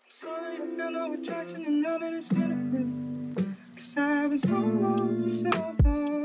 Sorry, I feel no attraction, and now that it's been a bit. 'Cause I've been so long for so long.